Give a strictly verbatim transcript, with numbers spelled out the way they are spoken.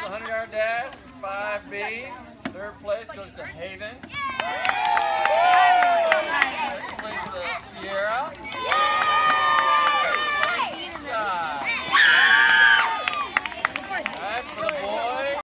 hundred yard dash, five B. Third place goes to Haven.